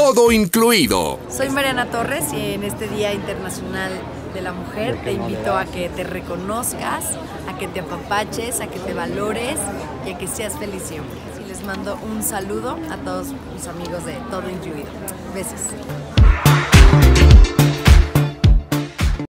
Todo Incluido. Soy Mariana Torres y en este Día Internacional de la Mujer te invito a que te reconozcas, a que te apapaches, a que te valores y a que seas feliz siempre. Y les mando un saludo a todos mis amigos de Todo Incluido. Besos.